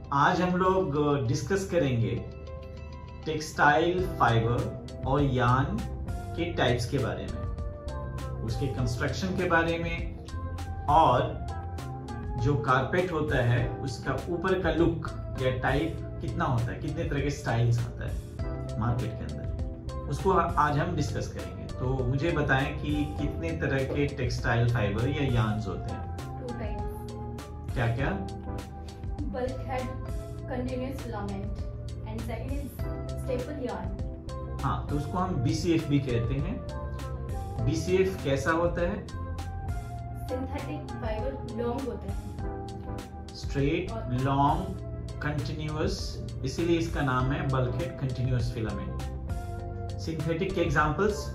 आज हम लोग डिस्कस करेंगे टेक्सटाइल फाइबर और यार्न के टाइप्स के बारे में, उसके कंस्ट्रक्शन के बारे में, और जो कारपेट होता है उसका ऊपर का लुक या टाइप कितना होता है, कितने तरह के स्टाइल्स आता है मार्केट के अंदर, उसको आज हम डिस्कस करेंगे। तो मुझे बताएं कि कितने तरह के टेक्सटाइल फाइबर या यार्न्स होते हैं। 2 types. क्या क्या? Bulkhead continuous filament and second is staple yarn. हाँ, तो उसको हम BCF भी कहते हैं। BCF कैसा होता है? Synthetic fiber long होते हैं, स्ट्रेट, लॉन्ग, कंटिन्यूअस, इसीलिए इसका नाम है बल्कहेड कंटिन्यूअस फिलामेंट। सिंथेटिक के examples?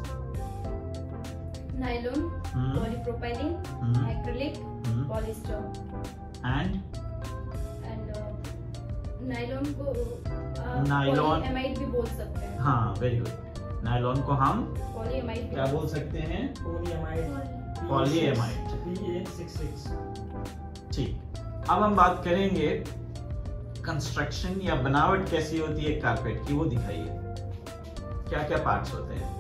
nylon, polypropylene, acrylic, polyester. And nylon को नायलॉन पॉलीएमाइड भी बोल सकते हैं। हाँ, वेरी गुड। नायलॉन को हम पॉलीएमाइड क्या बोल सकते हैं? पॉलीएमाइड। पॉलीएमाइड। PA66। ठीक, अब हम बात करेंगे कंस्ट्रक्शन या बनावट कैसी होती है कारपेट की, वो दिखाइए। क्या क्या पार्ट्स होते हैं?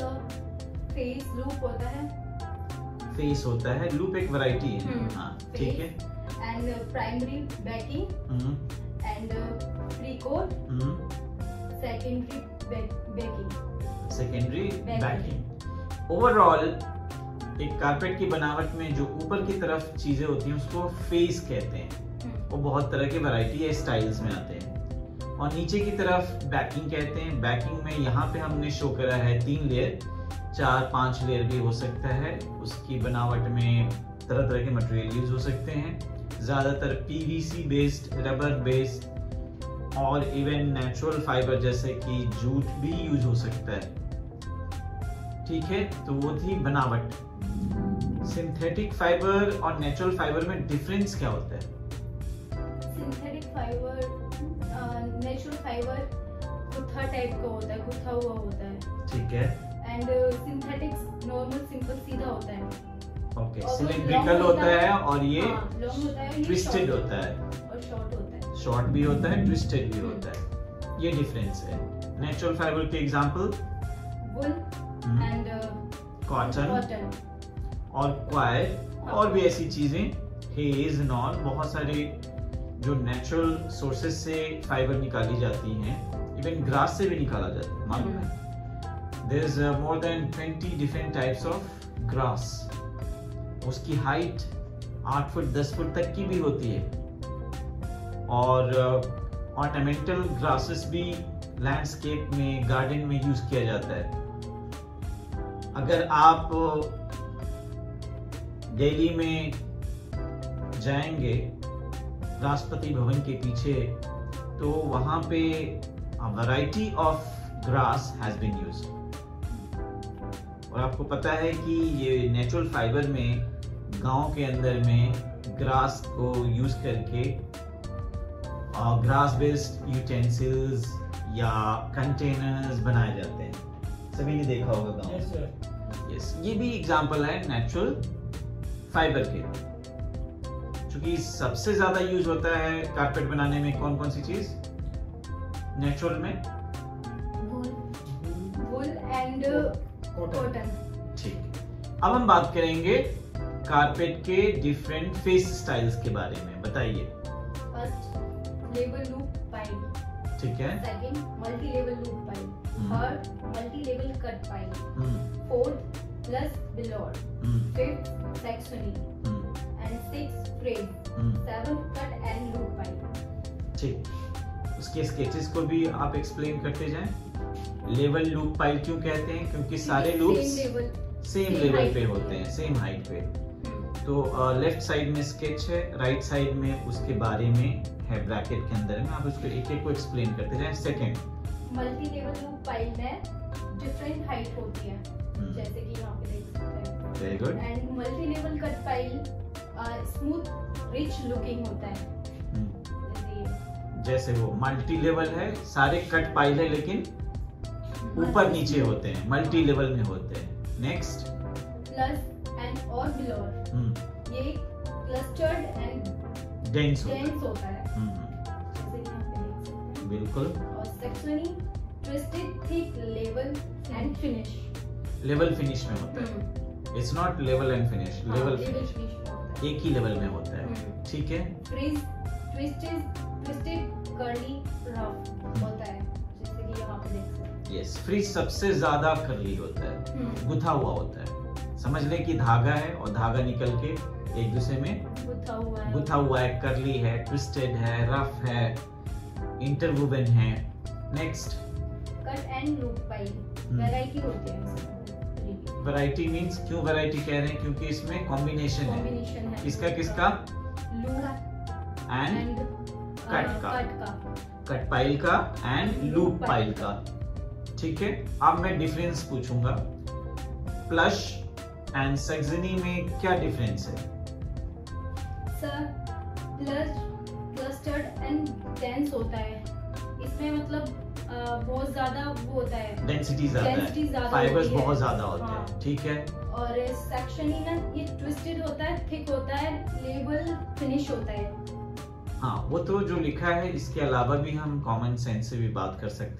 फेस लूप होता है, फेस होता है, लूप एक वैरायटी है। हाँ, ठीक है। And primary backing and pre coat, secondary backing, secondary backing. Overall एक कारपेट की बनावट में जो ऊपर की तरफ चीजें होती हैं उसको फेस कहते हैं। वो बहुत तरह के वैरायटी या स्टाइल्स में आते हैं। और नीचे की तरफ बैकिंग कहते हैं। बैकिंग में यहाँ पे हमने शो करा है 3 लेयर, 4-5 लेयर भी हो सकता है। उसकी बनावट में तरह तरह के मटेरियल यूज हो सकते हैं, ज्यादातर PVC बेस्ड, रबर बेस्ड और इवन नेचुरल फाइबर जैसे कि जूट भी यूज हो सकता है। ठीक है, तो वो थी बनावट। सिंथेटिक फाइबर और नेचुरल फाइबर में डिफरेंस क्या होता है? सिंथेटिक फाइबर, नेचुरल फाइबर गुत्था टाइप का होता है, गुत्था हुआ होता है। ठीक है। एंड सिंथेटिक्स नॉर्मल सिंपल सीधा होता है। ओके, और वो सिलिंड्रिकल long होता है और ये लॉन्ग होता है, ट्विस्टेड होता है, और शॉर्ट होता है। शॉर्ट भी होता है, ट्विस्टेड भी होता है। ये डिफरेंस है। नेचुरल फाइबर के एग्जांपल? वुल एंड कॉटन और क्वायर और भी ऐसी चीजें, हेज एंड ऑल, बहुत सारे जो नेचुरल सोर्सेज से फाइबर निकाली जाती हैं। इवन ग्रास से भी निकाला जाता है, मालूम है? There is more than 20 different types of grass. उसकी हाइट 8 फुट 10 फुट तक की भी होती है। और ऑर्नामेंटल ग्रासेस भी लैंडस्केप में, गार्डन में यूज किया जाता है। अगर आप दिल्ली में जाएंगे राष्ट्रपति भवन के पीछे, तो वहां पे variety of grass has been used. और आपको पता है कि ये नेचुरल फाइबर में गांव के अंदर में ग्रास को यूज करके ग्रास बेस्ड यूटेंसिल्स या कंटेनर्स बनाए जाते हैं। सभी ने देखा होगा गांव में। यस, ये भी एग्जांपल है नेचुरल फाइबर के। क्योंकि सबसे ज्यादा यूज होता है कारपेट बनाने में कौन कौन सी चीज? नेचुरल में वुल एंड कॉटन। ठीक, अब हम बात करेंगे कारपेट के डिफरेंट फेस स्टाइल्स के बारे में। बताइए। फर्स्ट लेवल लूप पाइल, ठीक है। Second multi level loop pile, third multi level cut pile, fourth plush velour, fifth Saxony and sixth frieze, seventh cut and loop pile. ठीक, उसके sketches को भी आप एक्सप्लेन करते जाएं। लेवल लूप पाइल क्यों कहते हैं? क्योंकि सारे लूप्स सेम लेवल पे होते हैं, सेम हाइट पे। तो लेफ्ट साइड में स्केच है, राइट साइड में उसके बारे में है ब्रैकेट के अंदर में। आप उसको एक एक को एक्सप्लेन करते जाएं। Second, multi level loop pile में डिफरेंट हाइट होती है, जैसे कि यहाँ पे देख सकते हैं। Very good. And multi level cut pile smooth rich looking होता है। जैसे वो मल्टी लेवल है, सारे कट पाइल है लेकिन ऊपर नीचे होते हैं, मल्टी लेवल में होते हैं। नेक्स्ट, प्लस एंड और बिलोर, ये क्लस्टर्ड एंड डेंस होता है। बिल्कुल। और Saxony twisted, thick, level and finish. Level finish में होता है, it's not level and finish, level finish एक ही लेवल में होता है, ठीक है। फ्रीज ट्विस्टेड, कर्ली, रफ होता है, जैसे कि यहाँ पे देख सकते हैं। यस, फ्रीज सबसे ज्यादा कर्ली होता है, गुथा हुआ होता है। समझ ले कि धागा है और धागा निकल के एक दूसरे में गुथा हुआ है, कर्ली है, ट्विस्टेड है, रफ है, इंटरवुवन है। Next, cut and loop pile, variety होती है इसमें। वैरायटी मींस, क्यों वैरायटी कह रहे हैं? क्योंकि इसमें कॉम्बिनेशन है। किसका किसका? लूप एंड कट का, कट पाइल का एंड लूप पाइल का, ठीक है। अब मैं डिफरेंस पूछूंगा, प्लश एंड सेक्शनी में क्या डिफरेंस है? Sir, plush clustered and dense होता है, इसमें मतलब बहुत ज्यादा वो होता है, डेंसिटी ज्यादा है, फाइबर्स बहुत ज्यादा होते हैं, ठीक है। और सेक्शनी ना ये ट्विस्टेड होता है, थिक होता है, लेवल फिनिश होता है। हाँ, वो तो जो लिखा है, इसके अलावा भी हम कॉमन सेंस से भी बात कर सकते हैं।